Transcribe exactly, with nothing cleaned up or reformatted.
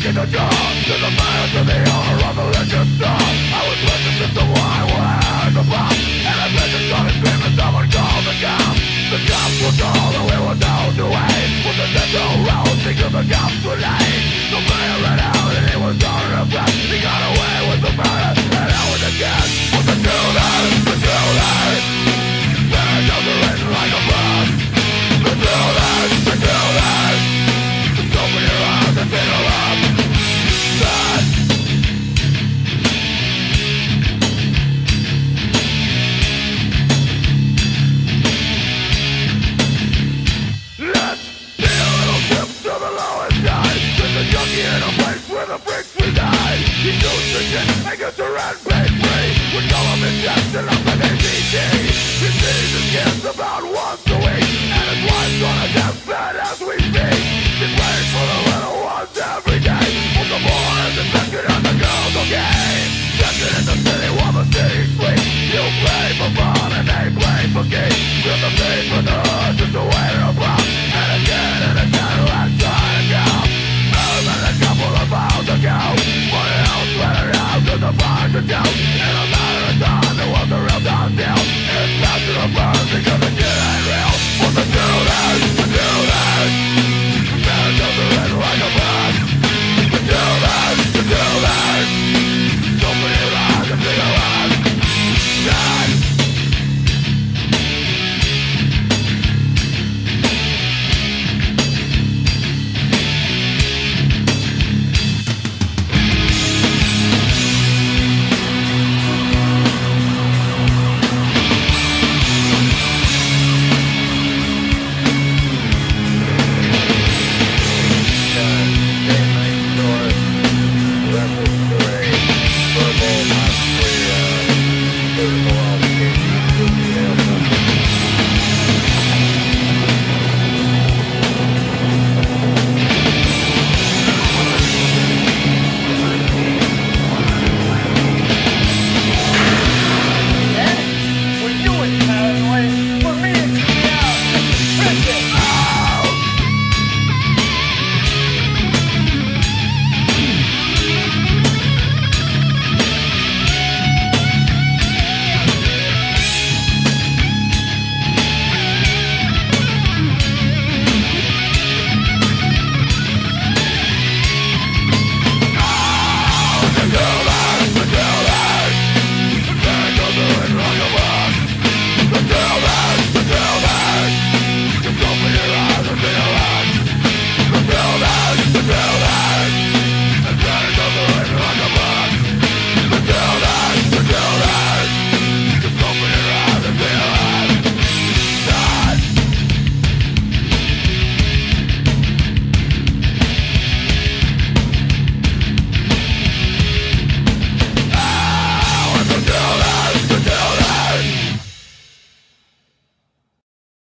Taking the job to the man, to the owner of the religious stuff. I was listening to why when I heard the pop, and I bet the sun is screaming, someone called the cops. The cops were called and we were told to wait. With the dental road, because the cops were late. The mayor ran out and he was on a press. He got away with the murder, and I was the gas. With the children, the children, their jobs are written like a bus. The children, the children, just open your eyes and fiddle up. That let's see a little trip to the lowest side. There's a junkie in a place where the bricks reside. He shoots the shit and gets a rat paid free. We call him injection up an A C D. He sees his kids about once a week, and his wife's on a deathbed as we speak. She's praying for the little ones every day. But the boy is infected and the girl's okay. Infected in the city while the city sleeps. You play for fun and they play for keeps. You're the face for the hood, just a way to